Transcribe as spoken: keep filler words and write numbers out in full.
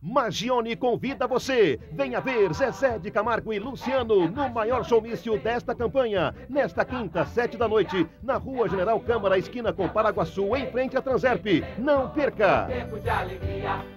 Magione convida você. Venha ver Zezé de Camargo e Luciano no maior showmício desta campanha. Nesta quinta, sete da noite, na Rua General Câmara, esquina com Paraguaçu, em frente à Transerp. Não perca! Tempo de alegria.